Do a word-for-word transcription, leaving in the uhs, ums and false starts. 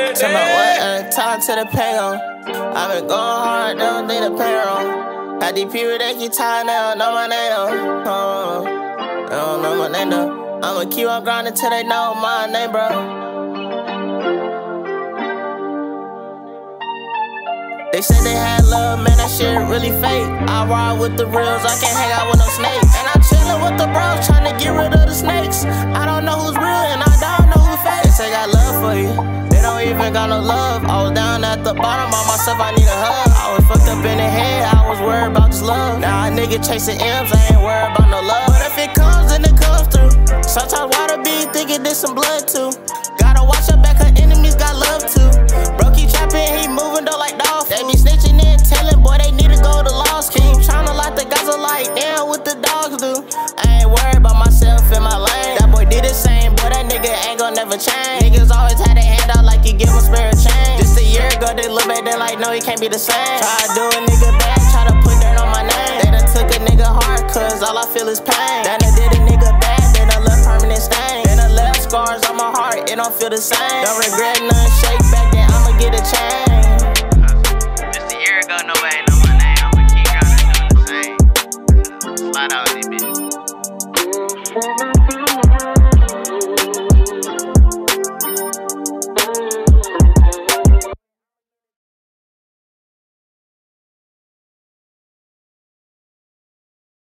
Tell me what, uh, time to the payoff. I've been going hard, they don't need a payroll. Had these people that keep tired, they don't know my name though. Oh, they don't know my name though. I'ma keep on grinding till they know my name, bro. They said they had love, man, that shit really fake. I ride with the reals, I can't hang out with no snakes. And I'm chillin' with the bros, tryna get rid of the snakes. I don't know who's real and I don't know who's fake. They say got love for you, they don't even got no love. I was down at the bottom by myself, I need a hug. I was fucked up in the head, I was worried about this love. Now a nigga chasing M's, I ain't worried about no love. But if it comes, then it comes through. Sometimes water be thinking there's some blood too. Gotta watch her back, her enemies got love too. Bro keep trapping, he moving though like dog. They be snitching and telling, boy, they need to go to law school. Keep tryna lock the guys are like, damn, what the dogs do. I ain't worried about myself in my lane. That boy did the same, boy, that nigga ain't gon' never change. Niggas always had a hand out like you give him spare change. Just a year ago, they look back, they like, no, he can't be the same. Try to do a nigga bad, try to put dirt on my name. They done took a nigga hard, cause all I feel is pain. Then I did a nigga bad, then I left permanent stain. Then I left scars on my heart, it don't feel the same. Don't regret nothing.